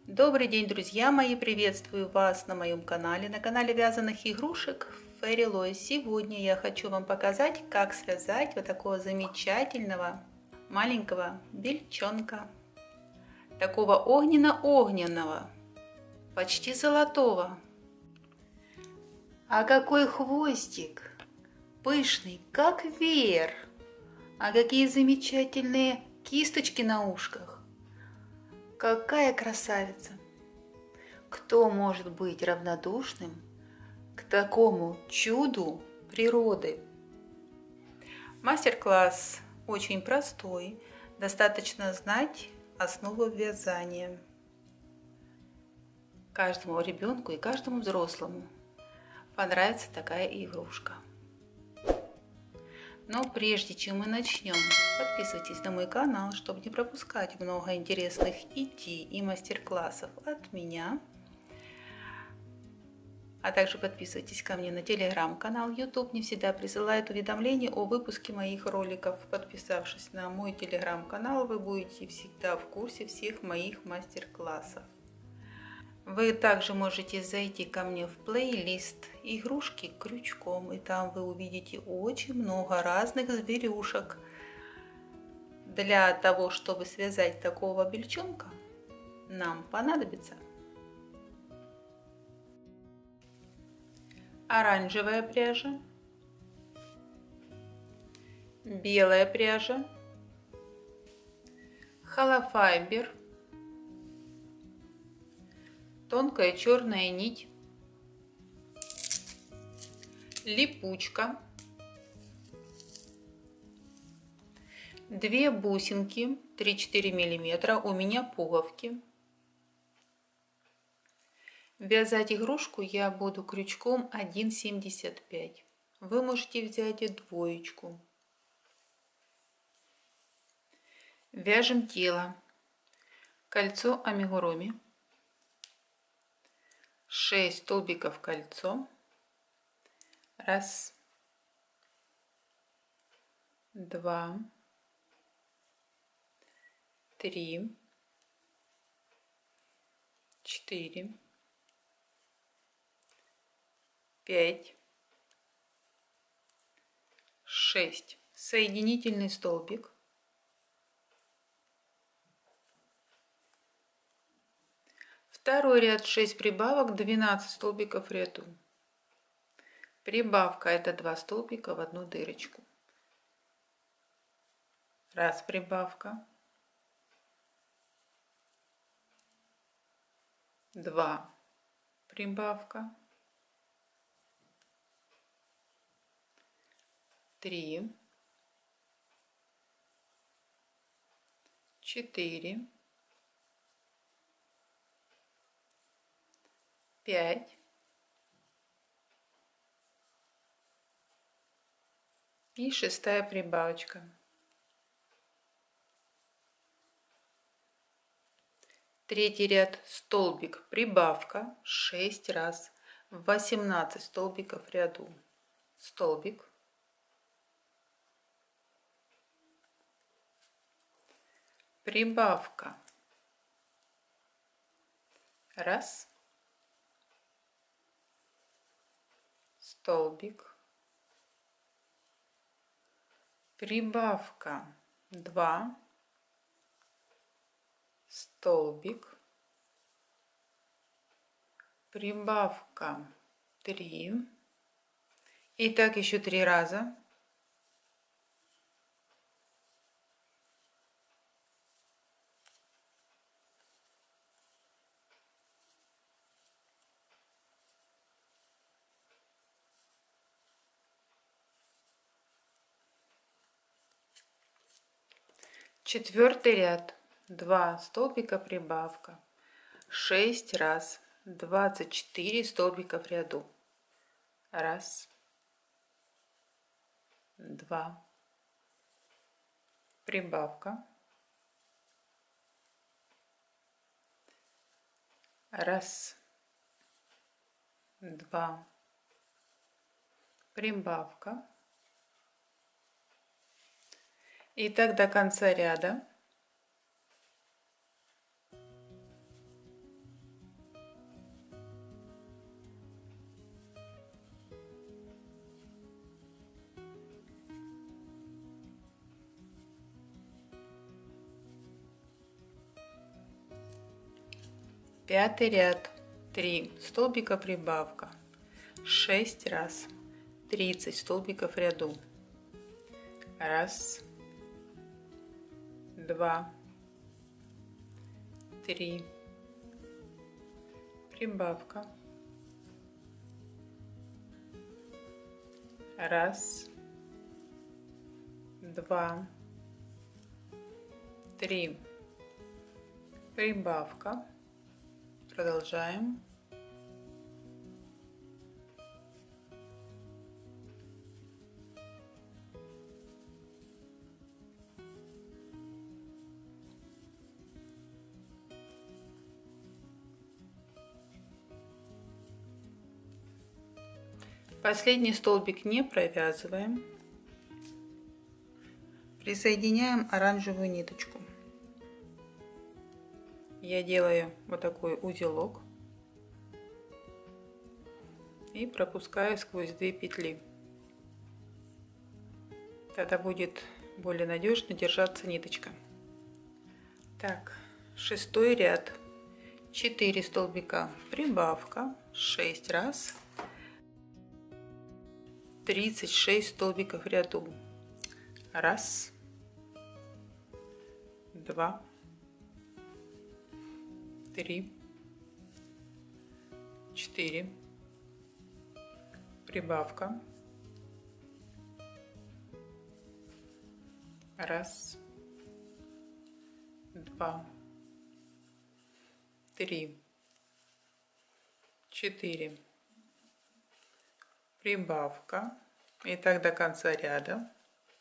Добрый день, друзья мои! Приветствую вас на моем канале, на канале вязаных игрушек Fairy Lois. Сегодня я хочу вам показать, как связать вот такого замечательного маленького бельчонка. Такого огненно-огненного, почти золотого. А какой хвостик! Пышный, как веер! А какие замечательные кисточки на ушках! Какая красавица! Кто может быть равнодушным к такому чуду природы? Мастер-класс очень простой, достаточно знать основу вязания. Каждому ребенку и каждому взрослому понравится такая игрушка. Но прежде чем мы начнем, подписывайтесь на мой канал, чтобы не пропускать много интересных идей и мастер-классов от меня. А также подписывайтесь ко мне на телеграм-канал. YouTube не всегда присылает уведомления о выпуске моих роликов. Подписавшись на мой телеграм-канал, вы будете всегда в курсе всех моих мастер-классов. Вы также можете зайти ко мне в плейлист «Игрушки крючком», и там вы увидите очень много разных зверюшек. Для того, чтобы связать такого бельчонка, нам понадобится оранжевая пряжа, белая пряжа, холофайбер, тонкая черная нить, липучка, 2 бусинки 3-4 мм, у меня пуговки. Вязать игрушку я буду крючком 1,75. Вы можете взять и двоечку. Вяжем тело. Кольцо амигуруми. 6 столбиков кольцо. 1, 2, 3, 4, 5, 6. Соединительный столбик. Второй ряд 6 прибавок, 12 столбиков в ряду. Прибавка — это 2 столбика в одну дырочку. 1 прибавка, 2 прибавка, 3, 4, 5 и 6-я прибавочка. Третий ряд столбик прибавка 6 раз, 18 столбиков в ряду. Столбик, прибавка 1, столбик, прибавка 2, столбик, прибавка 3, и так еще 3 раза. Четвертый ряд 2 столбика прибавка, 6 раз, 24 столбика в ряду. 1, 2, прибавка, 1, 2, прибавка. И так до конца ряда. 5 ряд, 3 столбика прибавка, 6 раз, 30 столбиков в ряду. 1, 2, 3, прибавка. 1, 2, 3, прибавка. Продолжаем. Последний столбик не провязываем. Присоединяем оранжевую ниточку. Я делаю вот такой узелок и пропускаю сквозь 2 петли. Тогда будет более надежно держаться ниточка. Так, 6 ряд, 4 столбика прибавка, 6 раз, 36 столбиков в ряду. 1, 2, 3, 4, прибавка. 1, 2, 3, 4, прибавка. И так до конца ряда.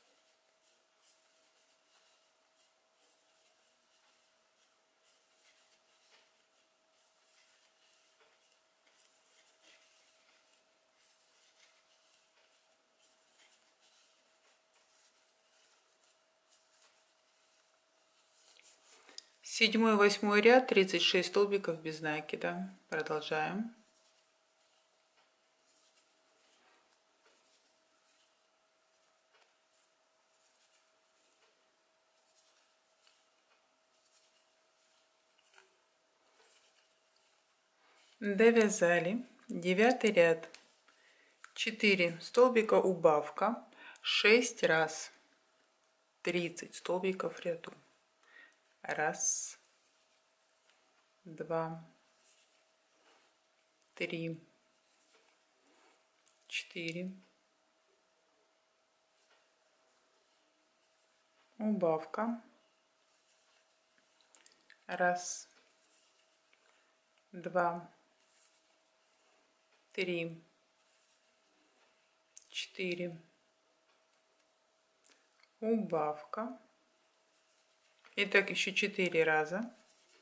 Седьмой, 8 ряд, 36 столбиков без накида. Продолжаем. Довязали. 9 ряд, 4 столбика убавка, 6 раз, 30 столбиков в ряду. 1, 2, 3, 4, убавка. 1, 2, 3, 4, убавка. И так еще 4 раза.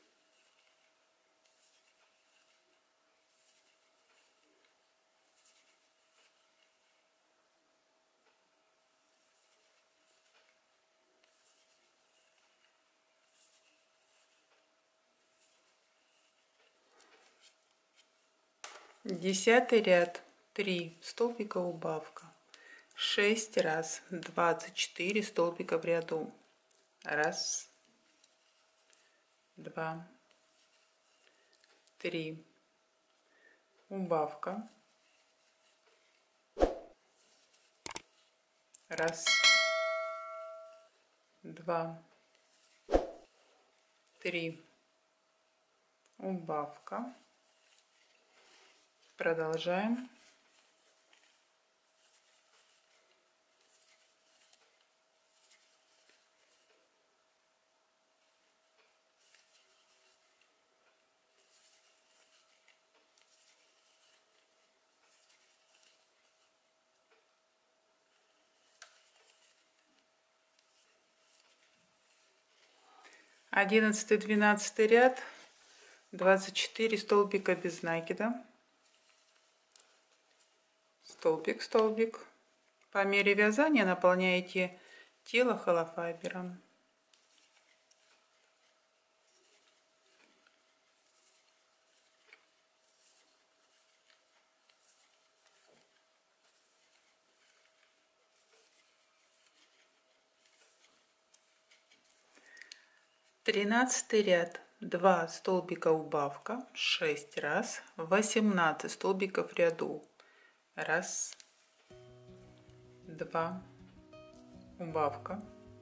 Десятый ряд, 3 столбика убавка, 6 раз, 24 столбика в ряду. 1, 2, 3, убавка. 1, 2, 3, убавка. Продолжаем. Одиннадцатый, 12 ряд, 24 столбика без накида. Столбик, столбик. По мере вязания наполняете тело холофайбером. Тринадцатый ряд, 2 столбика убавка, 6 раз, 18 столбиков в ряду. Раз, 2, убавка.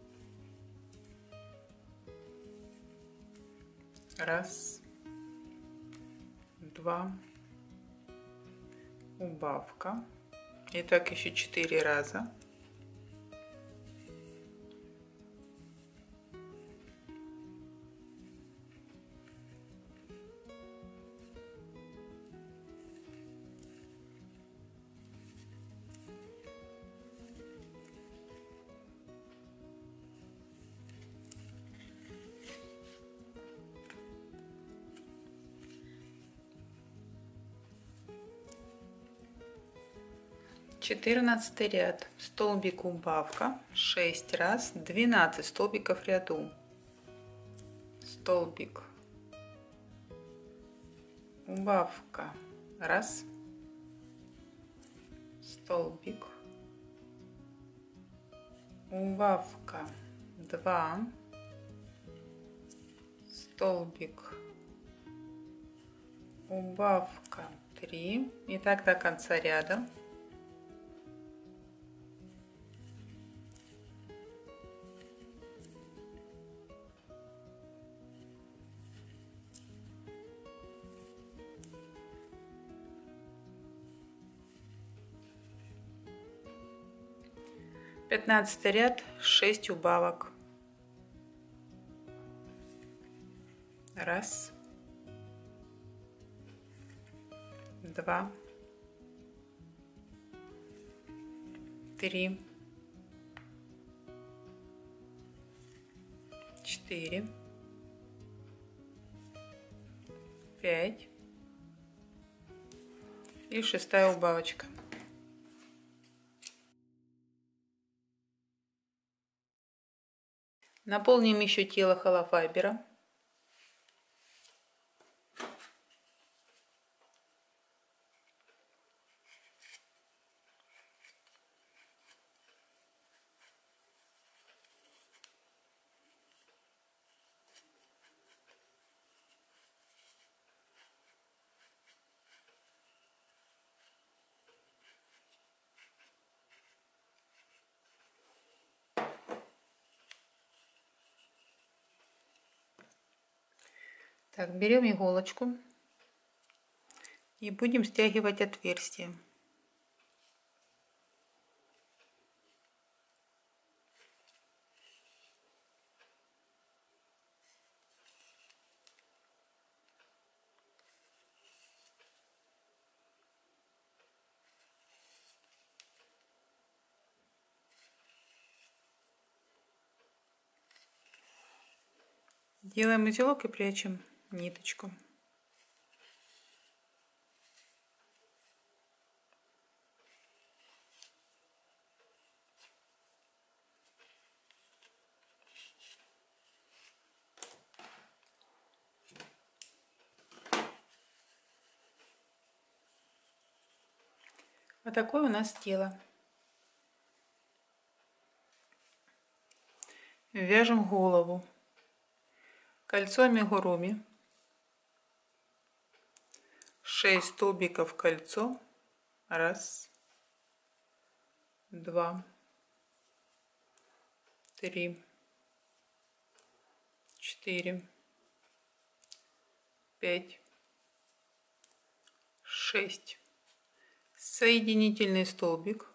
Раз, 2, убавка. И так еще 4 раза. Четырнадцатый ряд, столбик убавка, 6 раз, 12 столбиков в ряду. Столбик убавка, раз, столбик убавка, 2, столбик убавка, 3, и так до конца ряда. Пятнадцатый ряд, 6 убавок. Раз, 2, 3, 4, 5 и 6-я убавочка. Наполним еще тело холофайбера. Так, берем иголочку и будем стягивать отверстие. Делаем узелок и прячем ниточку. Вот такое у нас тело. Вяжем голову. Кольцо амигуруми, 6 столбиков в кольцо, раз, 2, 3, 4, 5, 6, соединительный столбик,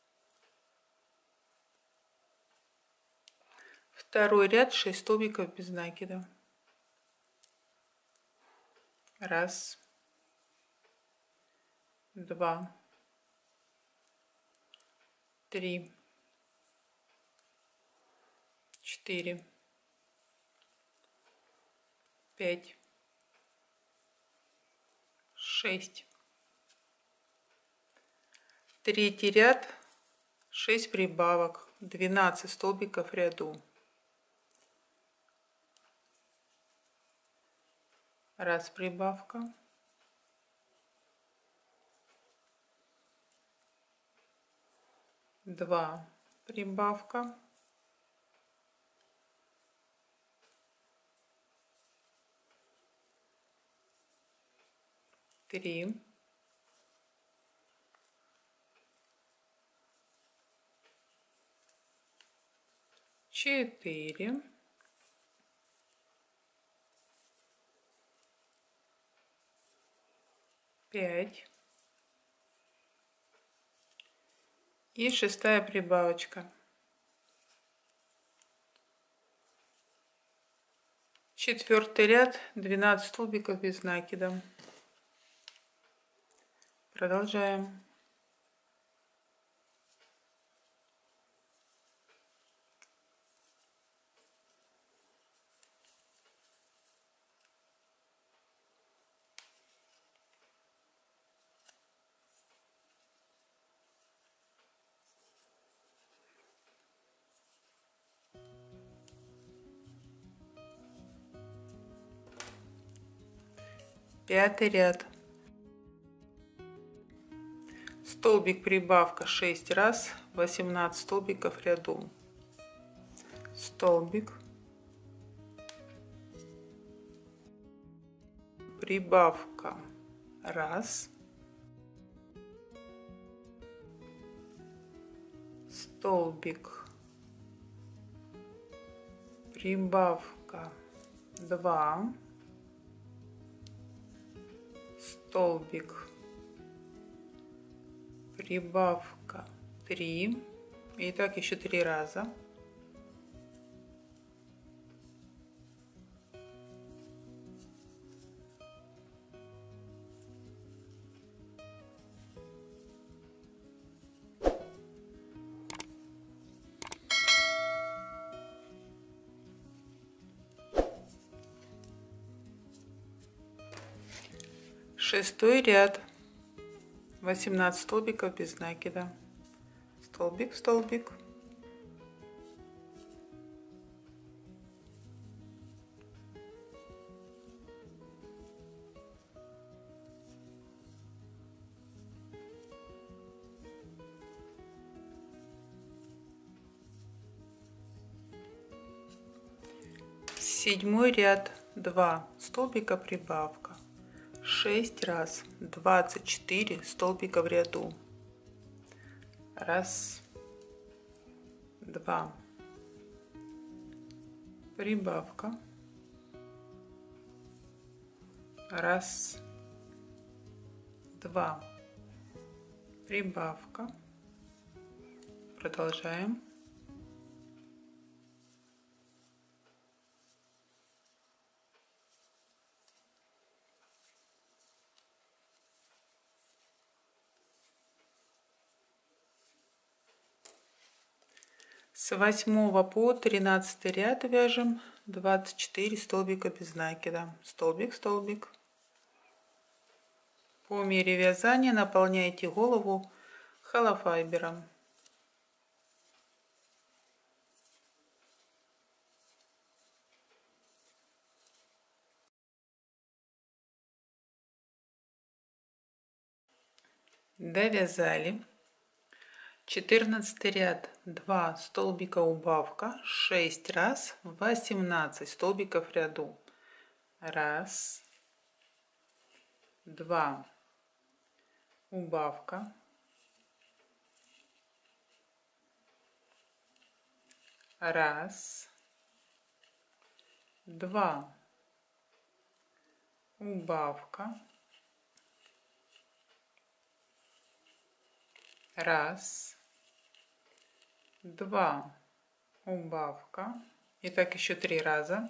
второй ряд, 6 столбиков без накида. Раз, 2, 3, 4, 5, 6. Третий ряд, 6 прибавок, 12 столбиков в ряду. Раз прибавка, 2 прибавка, 3, 4, 5 и 6-я прибавочка. 4-й ряд, 12 столбиков без накида. Продолжаем. Пятый ряд. Столбик прибавка 6 раз, 18 столбиков в ряду. Столбик, прибавка 1, столбик, прибавка 2, столбик, прибавка 3, и так еще 3 раза. Шестой ряд, 18 столбиков без накида. Столбик, столбик, седьмой ряд, 2 столбика прибавка. 6 раз, 24 столбика в ряду. 1, 2, прибавка. 1, 2, прибавка. Продолжаем. С 8 по 13 ряд вяжем 24 столбика без накида. Столбик, столбик. По мере вязания наполняйте голову холофайбером. Довязали. 14 ряд, 2 столбика убавка, 6 раз, 18 столбиков в ряду. 1, 2, убавка. 1, 2, убавка. 1, 2, убавка. И так еще 3 раза.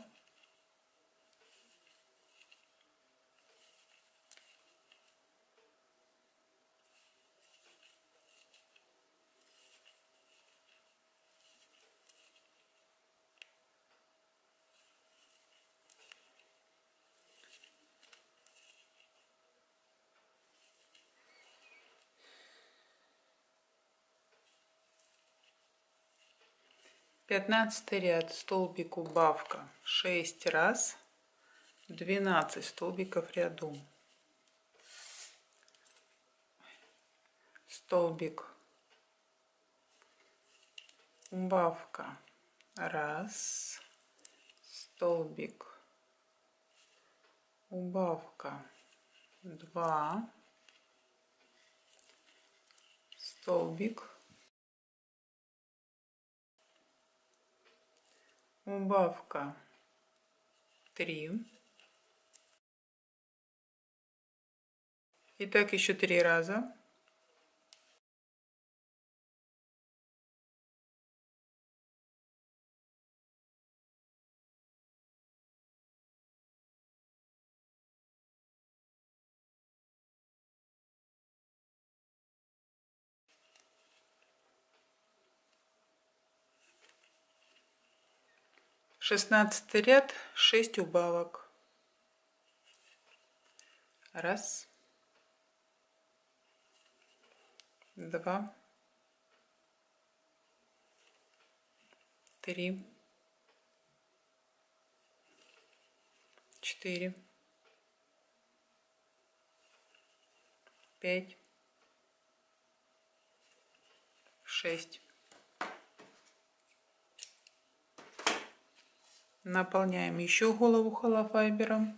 Пятнадцатый ряд, столбик убавка 6 раз, 12 столбиков в ряду. Столбик убавка 1, столбик убавка 2, столбик, убавка 3. И так еще 3 раза. Шестнадцатый ряд, 6 убавок. Раз, два, три, 4, 5, 6. Наполняем еще голову холофайбером.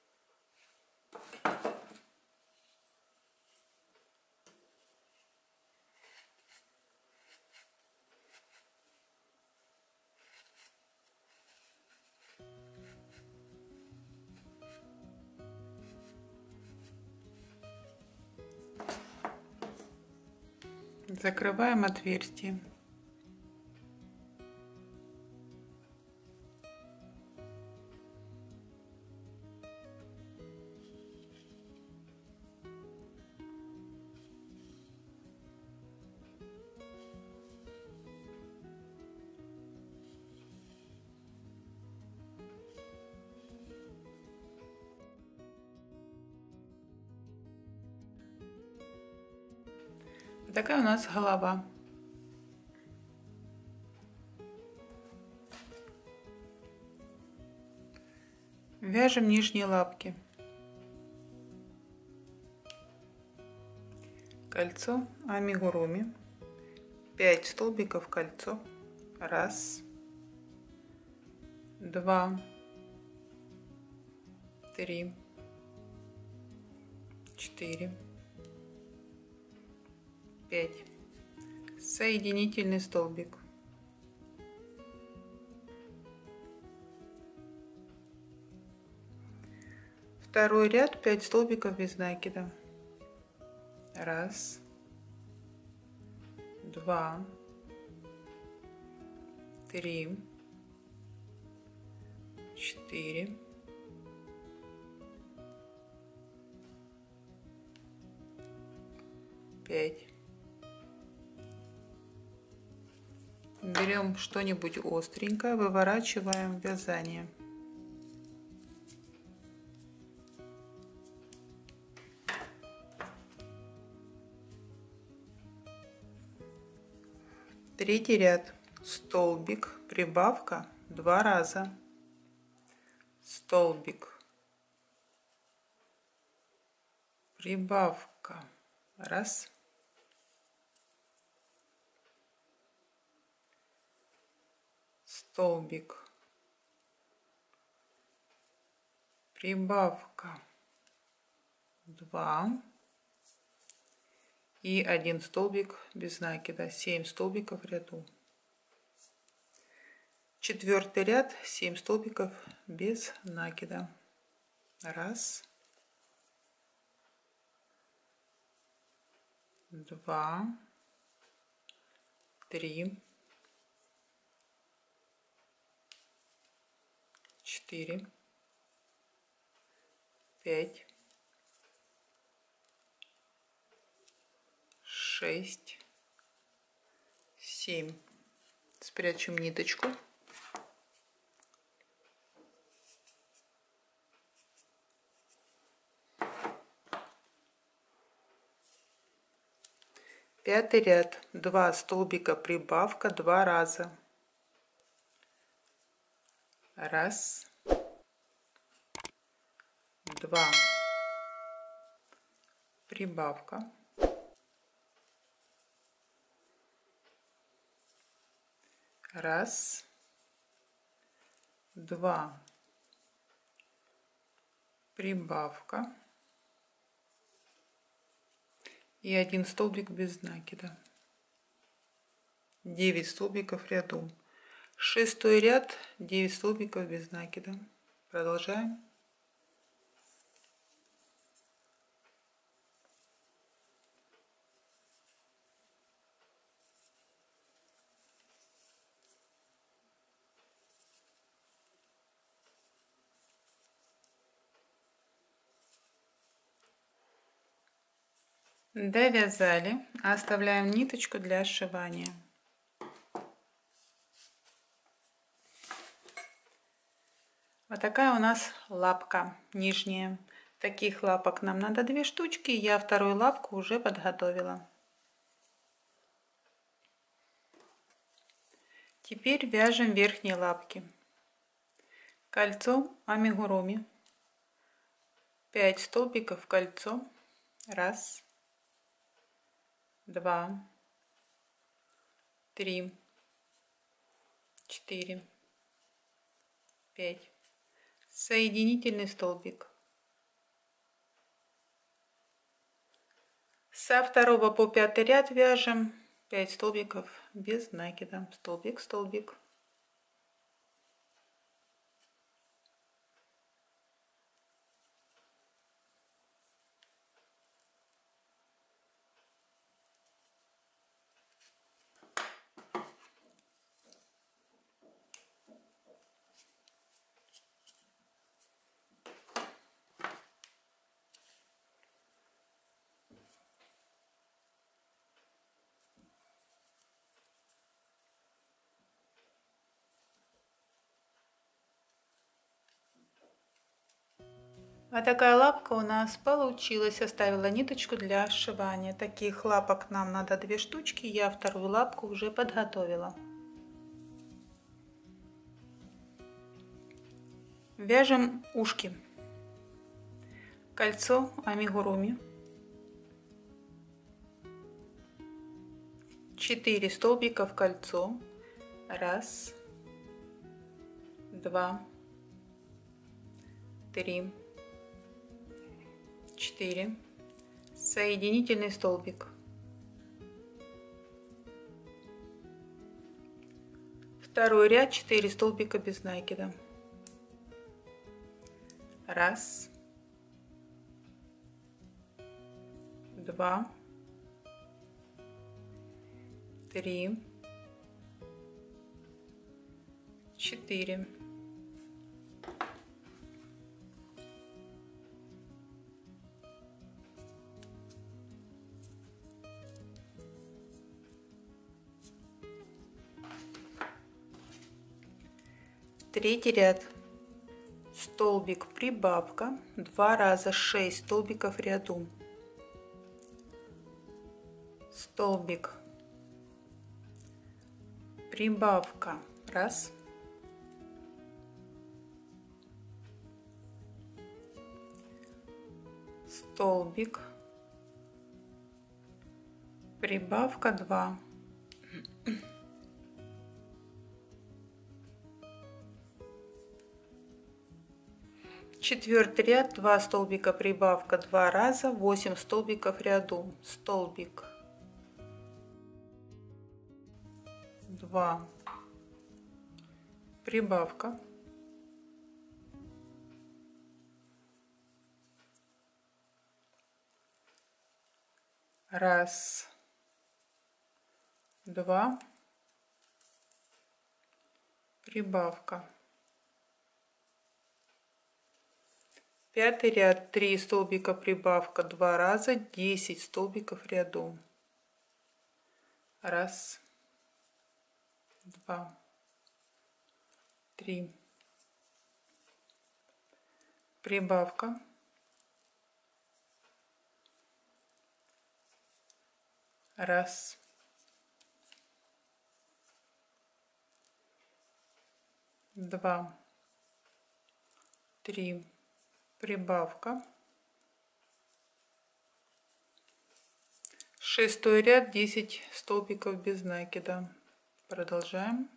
Закрываем отверстие. Такая у нас голова. Вяжем нижние лапки. Кольцо амигуруми. 5 столбиков кольцо. Раз, 2, 3, 4, 5. Соединительный столбик. Второй ряд, 5 столбиков без накида. Раз, 2, 3, 4, 5. Берем что-нибудь остренькое, выворачиваем вязание. Третий ряд, столбик, прибавка 2 раза, столбик, прибавка, раз, столбик, прибавка 2 и 1 столбик без накида. 7 столбиков в ряду. Четвертый ряд, 7 столбиков без накида. Раз, 2, 3, 4, 5, 6, 7. Спрячем ниточку. Пятый ряд, 2 столбика прибавка 2 раза. Раз, 2, прибавка, раз, 2, прибавка, и 1 столбик без накида. 9 столбиков в ряду. 6 ряд, 9 столбиков без накида. Продолжаем. Довязали, оставляем ниточку для сшивания. Вот такая у нас лапка нижняя. Таких лапок нам надо 2 штучки. Я вторую лапку уже подготовила. Теперь вяжем верхние лапки. Кольцо амигуруми. 5 столбиков в кольцо. 1, 2, 3, 4, 5. Соединительный столбик. Со 2 по 5 ряд вяжем 5 столбиков без накида. Столбик, столбик. Вот такая лапка у нас получилась. Оставила ниточку для сшивания. Таких лапок нам надо 2 штучки. Я вторую лапку уже подготовила. Вяжем ушки. Кольцо амигуруми. 4 столбика в кольцо. 1, 2, 3, 4. Соединительный столбик. Второй ряд 4 столбика без накида. 1, 2, 3, 4. Третий ряд. Столбик прибавка. 2 раза 6 столбиков в ряду. Столбик прибавка. 1. Столбик прибавка 2. Четвертый ряд, 2 столбика прибавка 2 раза, 8 столбиков в ряду. Столбик 2 прибавка 1, 2 прибавка. Пятый ряд, 3 столбика прибавка 2 раза, 10 столбиков в ряду. 1, 2, 3. Прибавка. 1, 2, 3. Прибавка. 6 ряд, 10 столбиков без накида. Продолжаем.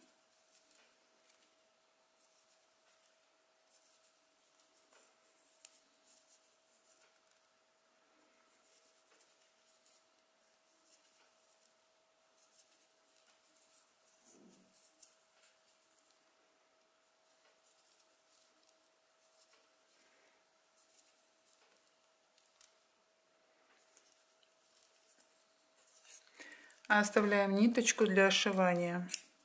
Оставляем ниточку для ошивания.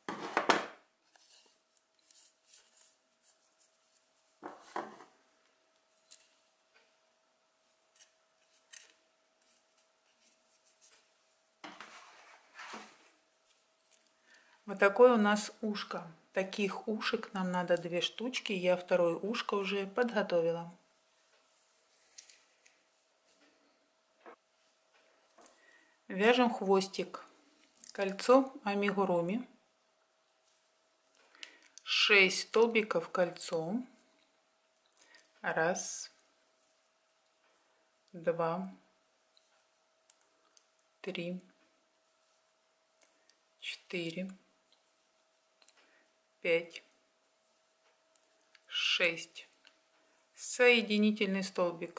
Вот такое у нас ушко. Таких ушек нам надо 2 штучки. Я второе ушко уже подготовила. Вяжем хвостик. Кольцо амигуруми. 6 столбиков кольцом. 1, 2, 3, 4, 5, 6. Соединительный столбик.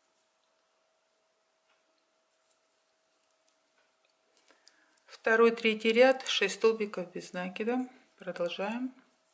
Второй, третий ряд, 6 столбиков без накида. Продолжаем.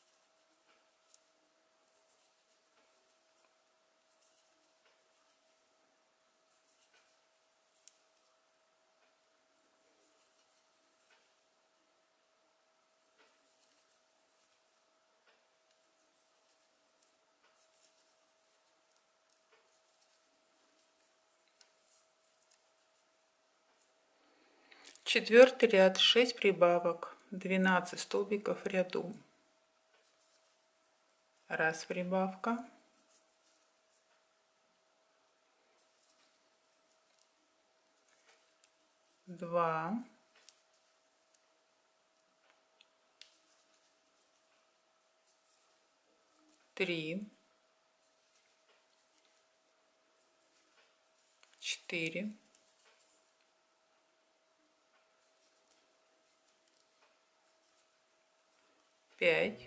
Четвертый ряд, 6 прибавок, 12 столбиков в ряду. 1 прибавка, 2, 3, 4, 5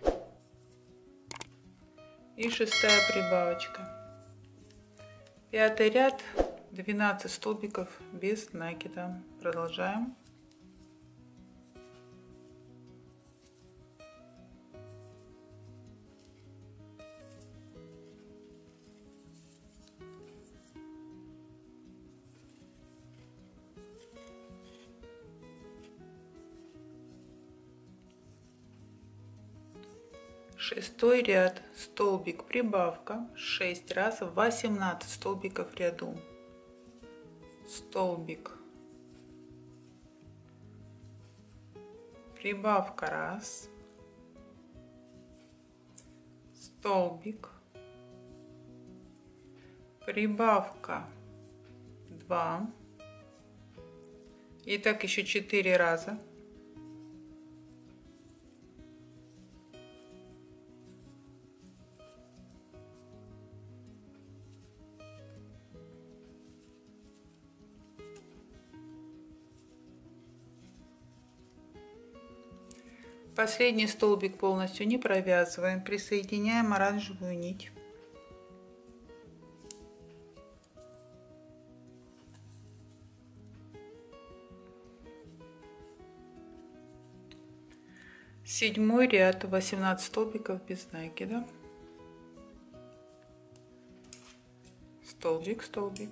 и 6-я прибавочка. 5-й ряд, 12 столбиков без накида. Продолжаем. Шестой ряд, столбик прибавка, 6 раз, 18 столбиков в ряду. Столбик, прибавка 1, столбик, прибавка 2, и так еще 4 раза. Последний столбик полностью не провязываем, присоединяем оранжевую нить. Седьмой ряд, 18 столбиков без накида. Столбик, столбик.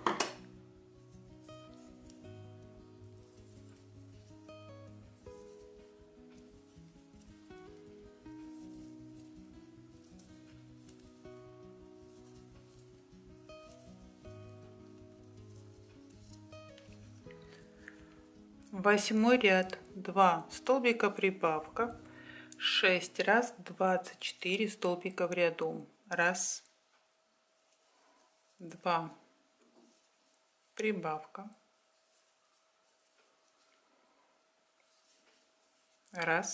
Восьмой ряд, 2 столбика прибавка, 6 раз, 24 столбика в ряду. 1, 2, прибавка, 1,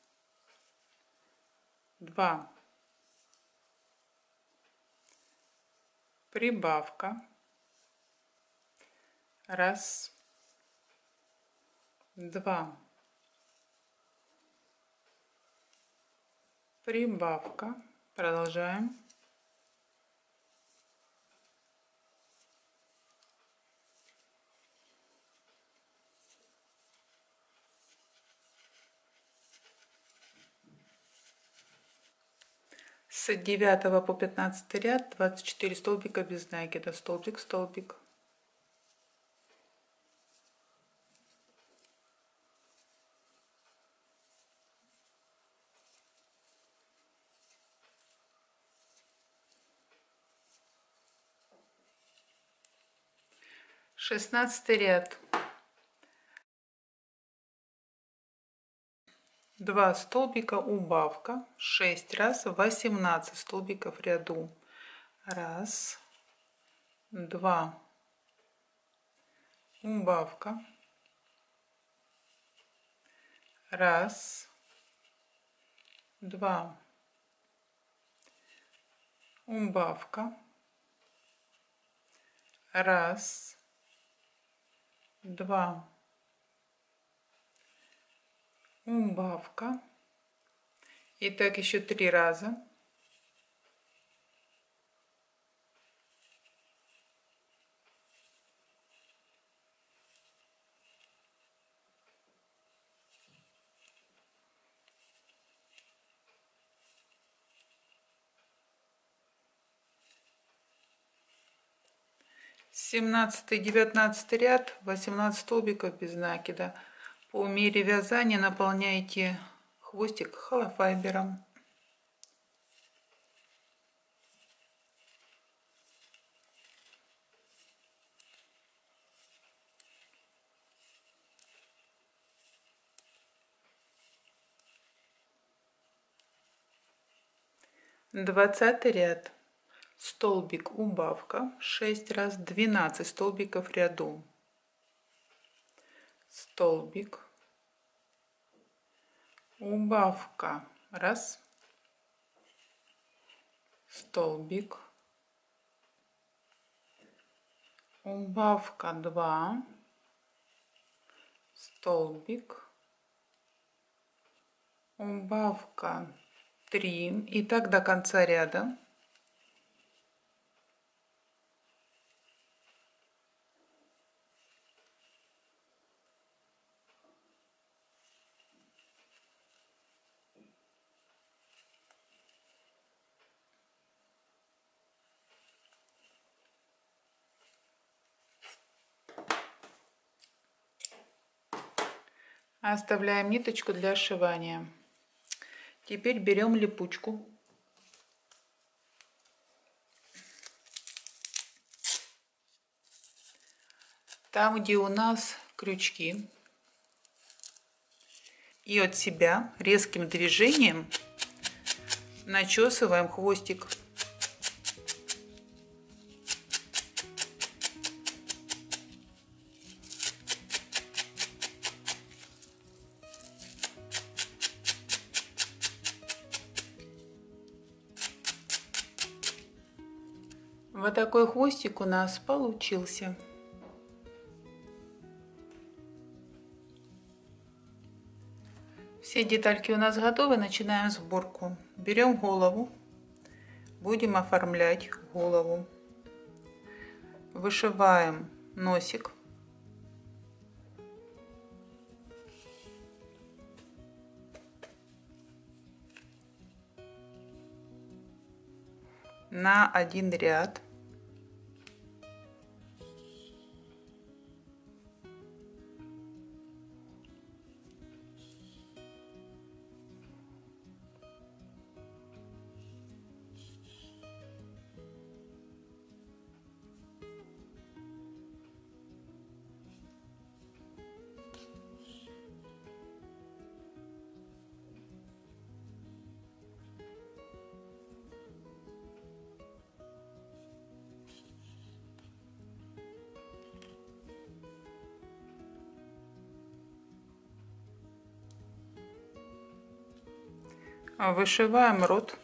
2, прибавка, 1, 2, прибавка. Продолжаем. С 9 по 15 ряд, 24 столбика без накида. Столбик, столбик. 16 ряд. 2 столбика убавка, 6 раз, 18 столбиков в ряду. 1, 2, убавка, 1, 2, убавка, 1, 2, убавка. И так еще 3 раза. Семнадцатый, 19 ряд, 18 столбиков без накида. По мере вязания наполняйте хвостик холофайбером. Двадцатый ряд. Столбик убавка, 6 раз, 12 столбиков в ряду. Столбик, убавка, 1, столбик, убавка, 2, столбик, убавка, 3. И так до конца ряда. Оставляем ниточку для сшивания. Теперь берем липучку. Там, где у нас крючки. И от себя резким движением начесываем хвостик. Вот такой хвостик у нас получился. Все детальки у нас готовы. Начинаем сборку. Берем голову. Будем оформлять голову. Вышиваем носик. На один ряд. Вышиваем рот.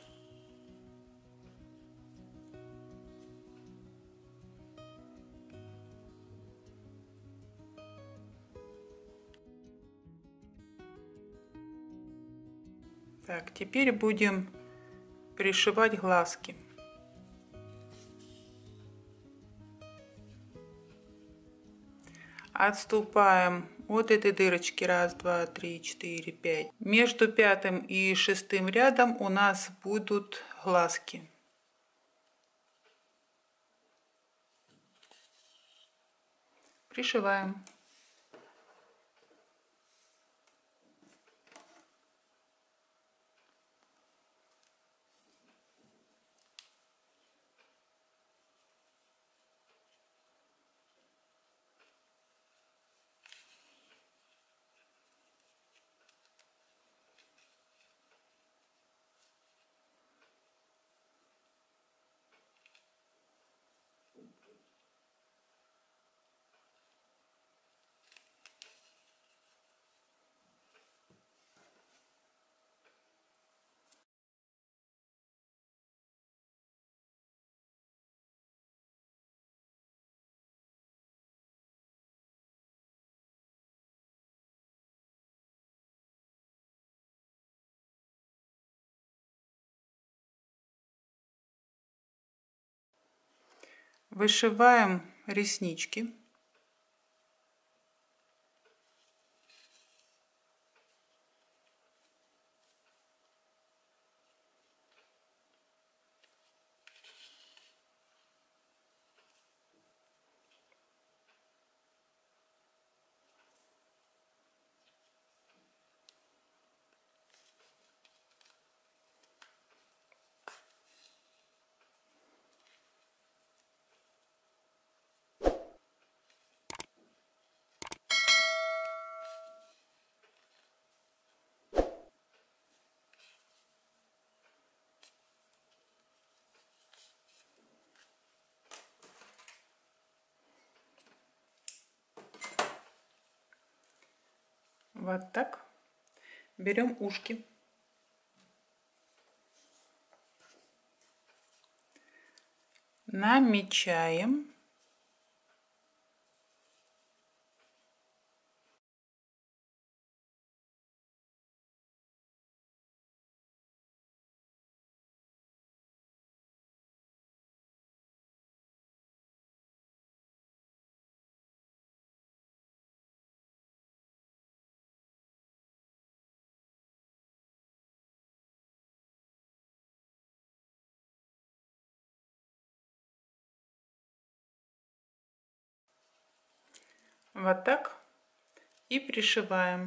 Так, теперь будем пришивать глазки. Отступаем от этой дырочки 1, 2, 3, 4, 5. Между 5 и 6 рядом у нас будут глазки. Пришиваем. Вышиваем реснички. Вот так. Берем ушки. Намечаем. Вот так. И пришиваем.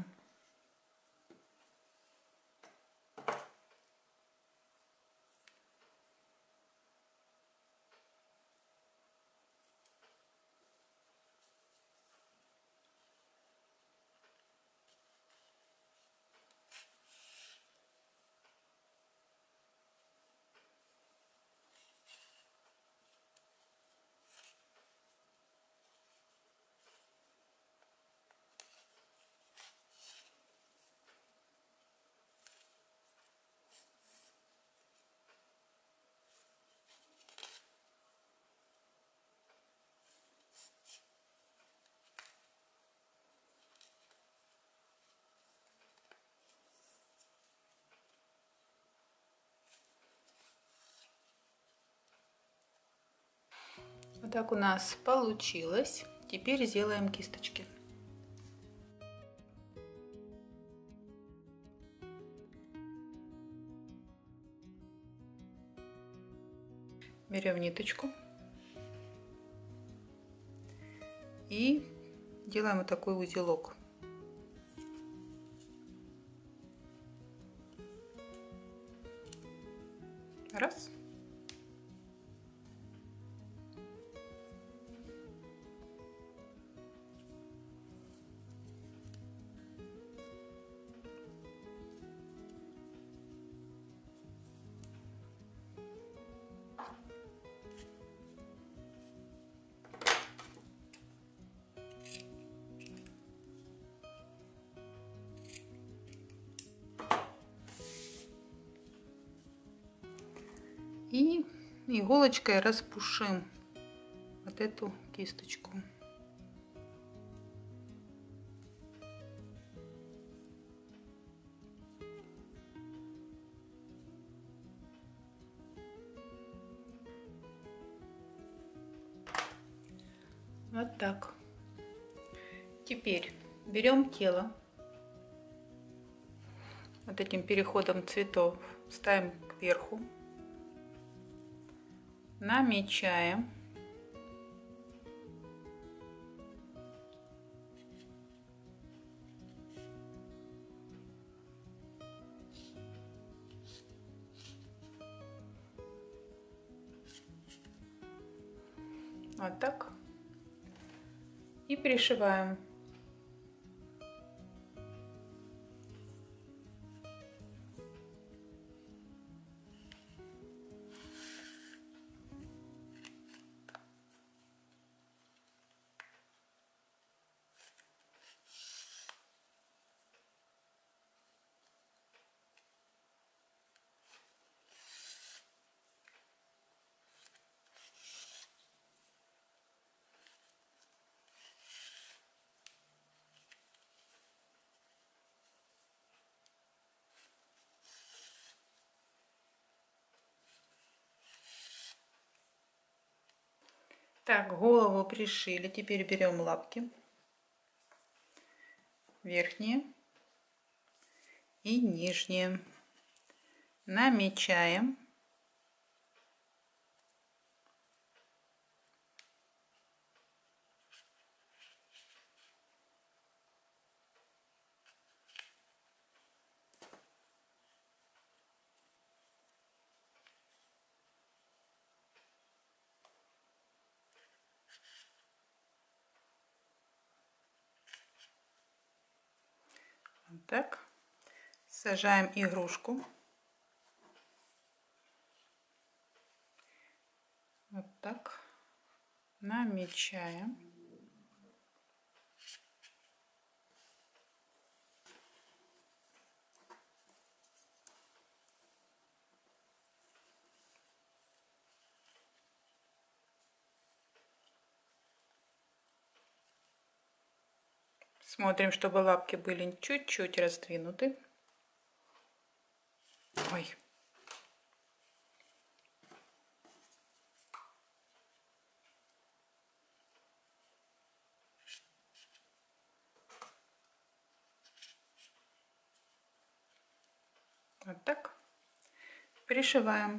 Вот так у нас получилось. Теперь сделаем кисточки. Берем ниточку и делаем вот такой узелок. Раз. И иголочкой распушим вот эту кисточку. Вот так. Теперь берем тело. Вот этим переходом цветов ставим кверху. Намечаем. Вот так. И пришиваем. Так, голову пришили. Теперь берем лапки. Верхние и нижние. Намечаем. Вот так. Сажаем игрушку. Вот так. Намечаем. Смотрим, чтобы лапки были чуть-чуть раздвинуты. Ой. Вот так. Пришиваем.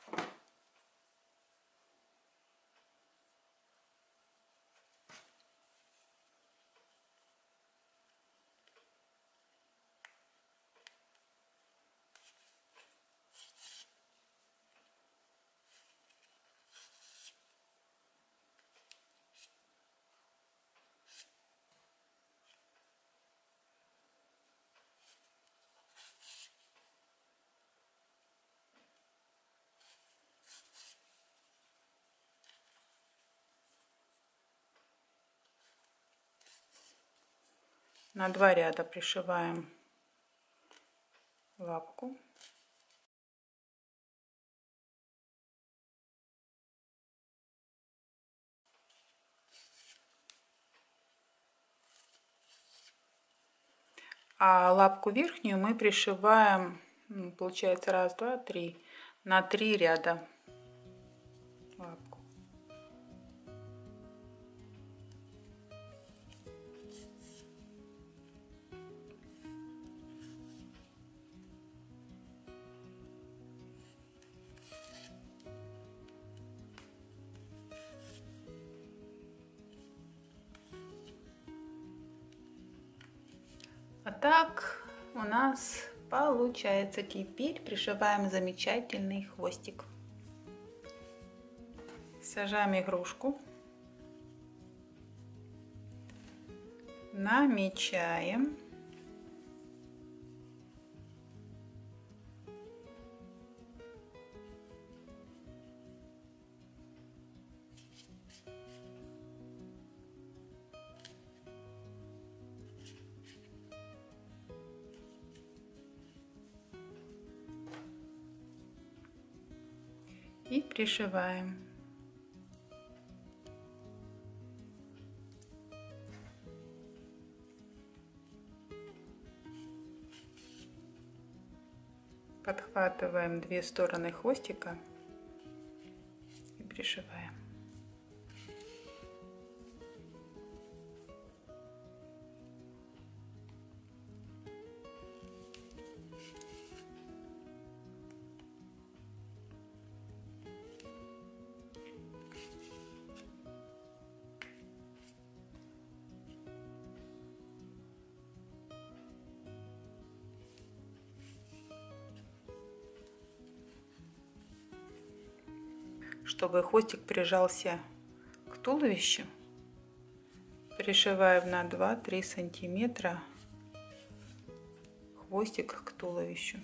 На 2 ряда пришиваем лапку. А лапку верхнюю мы пришиваем, получается, 1, 2, 3, на 3 ряда лапку. Вот так у нас получается. Теперь пришиваем замечательный хвостик. Сажаем игрушку. Намечаем. И пришиваем. Подхватываем 2 стороны хвостика и пришиваем. Чтобы хвостик прижался к туловищу, пришиваем на 2-3 сантиметра хвостик к туловищу.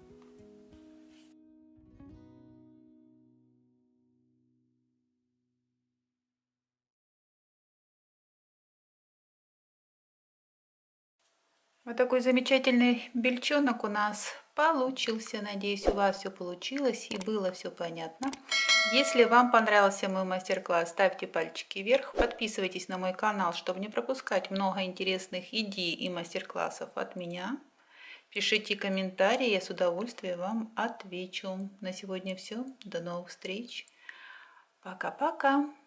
Вот такой замечательный бельчонок у нас получился. Надеюсь, у вас все получилось и было все понятно. Если вам понравился мой мастер-класс, ставьте пальчики вверх, подписывайтесь на мой канал, чтобы не пропускать много интересных идей и мастер-классов от меня. Пишите комментарии, я с удовольствием вам отвечу. На сегодня все. До новых встреч. Пока-пока.